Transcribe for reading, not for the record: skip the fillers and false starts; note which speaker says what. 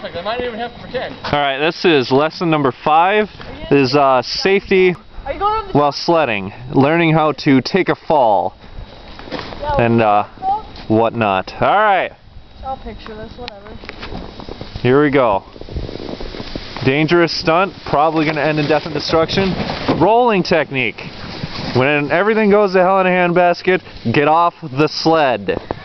Speaker 1: perfect. I might even have to pretend.
Speaker 2: Alright, this is lesson number 5. Is safety while sledding. Learning how to take a fall. And whatnot. Alright.
Speaker 3: I'll picture this, whatever.
Speaker 2: Here we go. Dangerous stunt, probably going to end in death and destruction. Rolling technique. When everything goes to hell in a handbasket, get off the sled.